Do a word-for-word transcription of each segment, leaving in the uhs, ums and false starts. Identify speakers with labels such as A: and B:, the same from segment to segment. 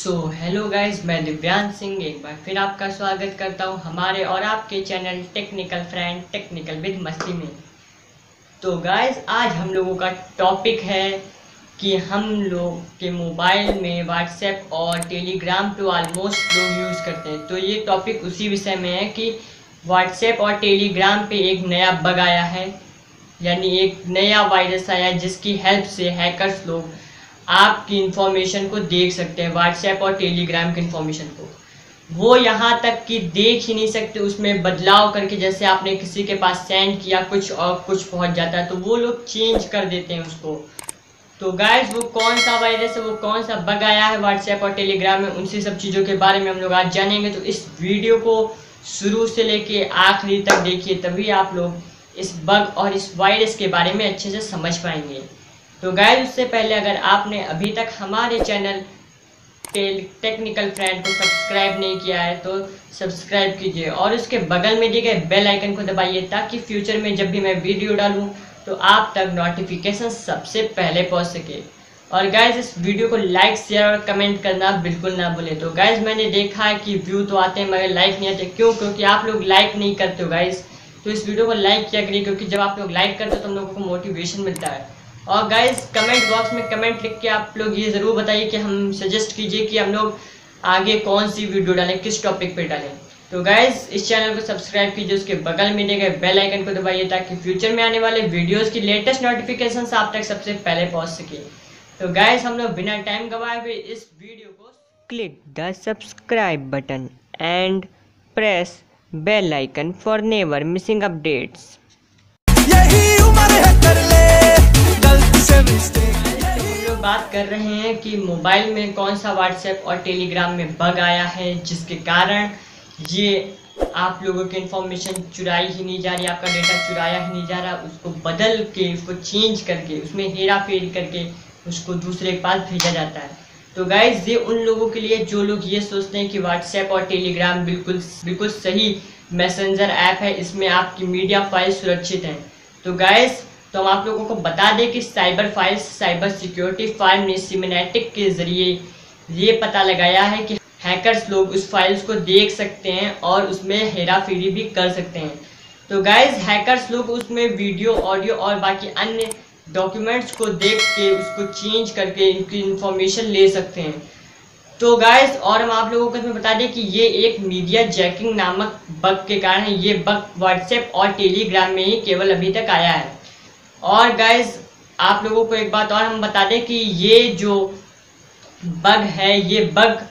A: So hello guys, मैं दिव्यांश सिंह एक बार फिर आपका स्वागत करता हूं हमारे और आपके channel technical friend technical with मस्ती में। तो गाइस, आज हम लोगों का टॉपिक है कि हम लोग के मोबाइल में व्हाट्सएप और टेलीग्राम तो ऑलमोस्ट लोग यूज़ करते हैं। तो ये टॉपिक उसी विषय में है कि व्हाट्सएप और टेलीग्राम पे एक नया बग आया है, यानी एक नया वायरस आया है जिसकी हेल्प से हैकर्स लोग आपकी इंफॉर्मेशन को देख सकते हैं। व्हाट्सएप और टेलीग्राम की इंफॉर्मेशन को वो यहाँ तक कि देख ही नहीं सकते, उसमें बदलाव करके, जैसे आपने किसी के पास सेंड किया कुछ और कुछ पहुँच जाता है तो वो लोग चेंज कर देते हैं उसको। तो गाइस, वो कौन सा वायरस है, वो कौन सा बग आया है व्हाट्सएप और टेलीग्राम में, उनसे सब चीज़ों के बारे में हम लोग आज जानेंगे। तो इस वीडियो को शुरू से लेके आखिरी तक देखिए, तभी आप लोग इस बग और इस वायरस के बारे में अच्छे से समझ पाएंगे। तो गाइस, उससे पहले अगर आपने अभी तक हमारे चैनल टेक्निकल फ्रेंड को सब्सक्राइब नहीं किया है तो सब्सक्राइब कीजिए और उसके बगल में दिए गए बेल आइकन को दबाइए, ताकि फ्यूचर में जब भी मैं वीडियो डालूं तो आप तक नोटिफिकेशन सबसे पहले पहुंच सके। और गाइस, इस वीडियो को लाइक शेयर और कमेंट करना बिल्कुल ना भूलें। तो गाइस, मैंने देखा है कि व्यू तो आते हैं मगर लाइक नहीं आते। क्यों? क्योंकि आप लोग लाइक नहीं करते हो गाइस। तो इस वीडियो को लाइक किया करिए, क्योंकि जब आप लोग लाइक करते हो तो हम लोगों को मोटिवेशन मिलता है। और गाइस, कमेंट बॉक्स में कमेंट लिख के आप लोग ये ज़रूर बताइए कि हम सजेस्ट कीजिए कि हम लोग आगे कौन सी वीडियो डालें, किस टॉपिक पे डालें। तो गाइस, इस चैनल को सब्सक्राइब कीजिए, उसके बगल में दिए गए बेल आइकन को दबाइए, ताकि फ्यूचर में आने वाले वीडियोस की लेटेस्ट नोटिफिकेशंस आप तक सबसे पहले पहुंच सके। तो गाइस, हम लोग बिना टाइम गवाए हुए इस वीडियो को click the subscribe button and press bell icon for never missing updates. यही उम्र है कर ले गलती से मिस्टेक। हम लोग बात कर रहे हैं कि मोबाइल में कौन सा व्हाट्सएप और टेलीग्राम में बग आया है जिसके कारण ये आप लोगों की इंफॉर्मेशन चुराई ही नहीं जा रही, आपका डेटा चुराया ही नहीं जा रहा, उसको बदल के, उसको चेंज करके, उसमें हेरा फेरी करके उसको दूसरे के पास भेजा जाता है। तो गाइज, ये उन लोगों के लिए जो लोग ये सोचते हैं कि व्हाट्सएप और टेलीग्राम बिल्कुल बिल्कुल सही मैसेंजर ऐप है, इसमें आपकी मीडिया फाइल सुरक्षित हैं। तो गाइस, तो हम आप लोगों को बता दें कि cyber files cyber security file ने सिमेनेटिक के जरिए ये पता लगाया है कि हैकर्स लोग उस फाइल्स को देख सकते हैं और उसमें हेरा फेरी भी कर सकते हैं। तो गाइस, हैकर्स लोग उसमें वीडियो, ऑडियो और बाकी अन्य डॉक्यूमेंट्स को देख के उसको चेंज करके इनकी इंफॉर्मेशन ले सकते हैं। तो गाइस, और हम आप लोगों को इसमें बता दें कि ये एक मीडिया जैकिंग नामक बग के कारण है। ये बग व्हाट्सएप और टेलीग्राम में ही केवल अभी तक आया है। और गाइस, आप लोगों को एक बात और हम बता दें कि ये जो बग है, ये बग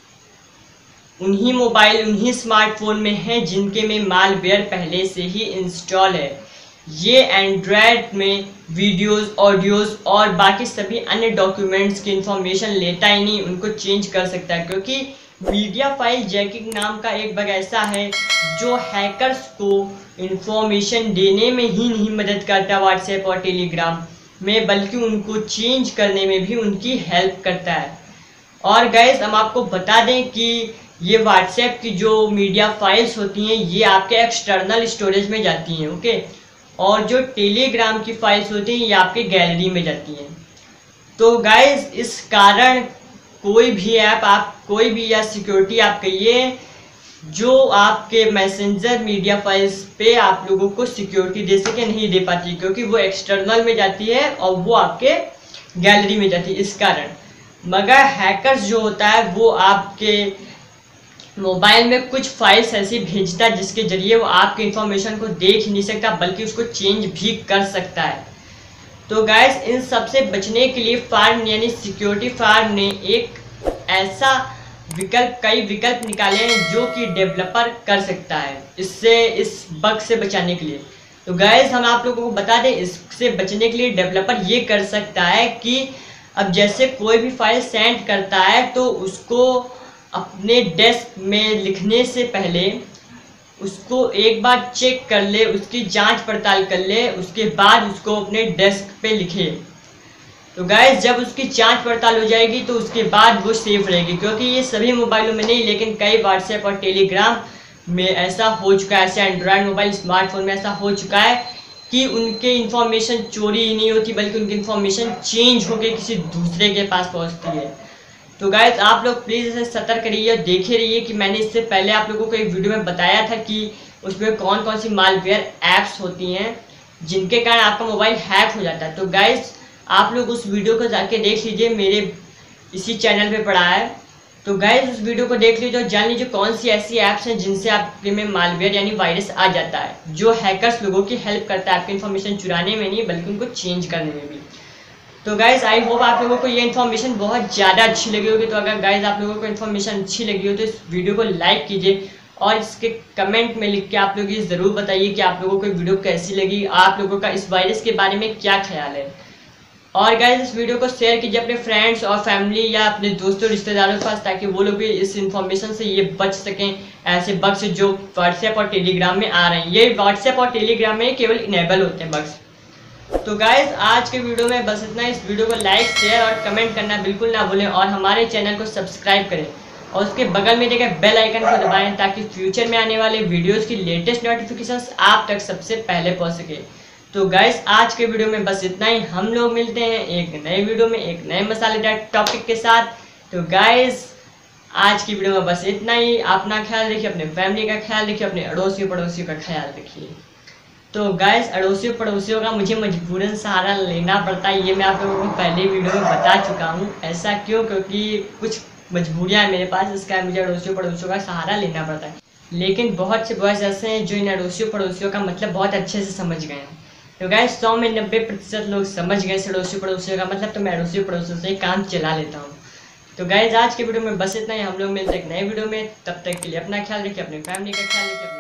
A: उन्हीं मोबाइल, उन्हीं स्मार्टफोन में है जिनके में मालवेयर पहले से ही इंस्टॉल है। ये एंड्रॉयड में वीडियोस, ऑडियोज और बाकी सभी अन्य डॉक्यूमेंट्स की इंफॉर्मेशन लेता ही नहीं, उनको चेंज कर सकता है। क्योंकि मीडिया फाइल जैकिंग नाम का एक बग ऐसा है जो हैकर्स को इंफॉर्मेशन देने में ही नहीं मदद करता व्हाट्सएप और टेलीग्राम में, बल्कि उनको चेंज करने में भी उनकी हेल्प करता है। और गाइस, हम आपको बता दें कि ये व्हाट्सएप की जो मीडिया फाइल्स होती हैं ये आपके एक्सटर्नल स्टोरेज में जाती हैं, ओके, और जो टेलीग्राम की फाइल्स होती हैं ये आपके गैलरी में जाती हैं। तो गाइस, इस कारण कोई भी ऐप, आप कोई भी या सिक्योरिटी आप कहिए, जो आपके मैसेंजर मीडिया फाइल्स पे आप लोगों को सिक्योरिटी दे सके नहीं दे पाती, क्योंकि वो एक्सटर्नल में जाती है और वो आपके गैलरी में जाती है इस कारण। मगर हैकर्स जो होता है वो आपके मोबाइल में कुछ फाइल्स ऐसी भेजता है जिसके जरिए वो आपकी इंफॉर्मेशन को देख ही नहीं सकता, बल्कि उसको चेंज भी कर सकता है। तो गाइस, इन सब से बचने के लिए फार्म यानी सिक्योरिटी फार्म ने एक ऐसा विकल्प, कई विकल्प निकाले हैं जो कि डेवलपर कर सकता है इससे, इस बग से बचाने के लिए। तो गाइस, हम आप लोगों को बता दें, इससे बचने के लिए डेवलपर ये कर सकता है कि अब जैसे कोई भी फाइल सेंड करता है तो उसको अपने डेस्क में लिखने से पहले उसको एक बार चेक कर ले, उसकी जांच पड़ताल कर ले, उसके बाद उसको अपने डेस्क पे लिखे। तो गाइस, जब उसकी जांच पड़ताल हो जाएगी तो उसके बाद वो सेफ रहेगी। क्योंकि ये सभी मोबाइलों में नहीं, लेकिन कई व्हाट्सएप और टेलीग्राम में ऐसा हो चुका है, ऐसे एंड्रॉयड मोबाइल, स्मार्टफोन में ऐसा हो चुका है कि उनके इंफॉर्मेशन चोरी ही नहीं होती, बल्कि उनकी इंफॉर्मेशन चेंज होकर किसी दूसरे के पास पहुंचती है। तो गाइज आप लोग प्लीज़ इसे सतर्क रहिए और देखे रहिए कि मैंने इससे पहले आप लोगों को एक वीडियो में बताया था कि उसमें कौन कौन सी मालवेयर ऐप्स होती हैं जिनके कारण आपका मोबाइल हैक हो जाता है। तो गाइज आप लोग उस वीडियो को जाके देख लीजिए, मेरे इसी चैनल पे पड़ा है। तो गाइज उस वीडियो को देख लीजिए और जान लीजिए कौन सी ऐसी ऐप्स हैं जिनसे आपके में मालवेयर यानी वायरस आ जाता है, जो हैकर्स लोगों की हेल्प करता है आपकी इन्फॉर्मेशन चुराने में नहीं बल्कि उनको चेंज करने में भी। तो गाइज आई होप आप लोगों को ये इन्फॉर्मेशन बहुत ज़्यादा अच्छी लगी होगी। तो अगर गाइज आप लोगों को इन्फॉर्मेशन अच्छी लगी हो तो इस वीडियो को लाइक कीजिए और इसके कमेंट में लिख के आप लोग ये ज़रूर बताइए कि आप लोगों को वीडियो कैसी लगी, आप लोगों का इस वायरस के बारे में क्या ख्याल है। और गाइज इस वीडियो को शेयर कीजिए अपने फ्रेंड्स और फैमिली या अपने दोस्तों रिश्तेदारों के पास, ताकि वो लोग भी इस इन्फॉर्मेशन से ये बच सकें ऐसे बग्स जो व्हाट्सएप और टेलीग्राम में आ रहे हैं। ये व्हाट्सएप और टेलीग्राम में केवल इनेबल होते हैं बग्स। तो गाइज आज के वीडियो में बस इतना। इस वीडियो को लाइक शेयर और कमेंट करना बिल्कुल ना भूलें और हमारे चैनल को सब्सक्राइब करें और उसके बगल में देखे बेल आइकन को दबाएं ताकि फ्यूचर में आने वाले वीडियोस की लेटेस्ट नोटिफिकेशंस आप तक सबसे पहले पहुंच सके। तो गाइज आज के वीडियो में बस इतना ही। हम लोग मिलते हैं एक नए वीडियो में एक नए मसालेदार टॉपिक के साथ। तो गाइज आज की वीडियो में बस इतना ही। अपना ख्याल रखिए, अपने फैमिली का ख्याल रखिए, अपने अड़ोसियों पड़ोसियों का ख्याल रखिए। तो गाइस अड़ोसियों पड़ोसियों का मुझे मजबूरन सहारा लेना पड़ता है, ये मैं आप लोगों को पहले वीडियो में बता चुका हूँ। ऐसा क्यों? क्योंकि कुछ मजबूरियाँ हैं मेरे पास, इसका मुझे अड़ोसियों पड़ोसियों का सहारा लेना पड़ता है। लेकिन बहुत से बॉयज़ ऐसे हैं जो इन अड़ोसियों पड़ोसियों का मतलब बहुत अच्छे से समझ गए हैं। तो गाइस सौ में नब्बे प्रतिशत लोग समझ गए इस अड़ोसियों पड़ोसियों का मतलब, तो मैं अड़ोसियों पड़ोसियों से काम चला लेता हूँ। तो गाइस आज के वीडियो में बस इतना ही। हम लोग मिलते हैं एक नए वीडियो में, तब तक के लिए अपना ख्याल रखिए, अपनी फैमिली का ख्याल रखिए।